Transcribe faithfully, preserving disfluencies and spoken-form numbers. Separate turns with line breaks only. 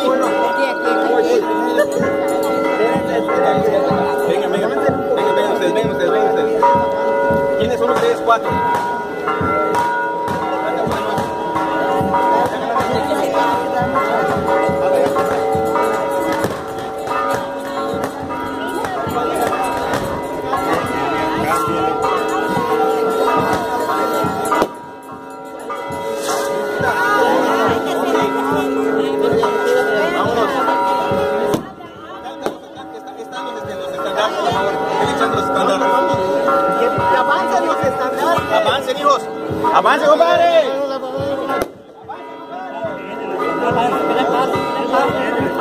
Venga, venga, venga, venga ustedes, venga ustedes, venga ustedes. ¿Quiénes son ustedes cuatro?
Avancen los estandartes.
Avancen, hijos. Avancen, compadre.
Avancen, compadre.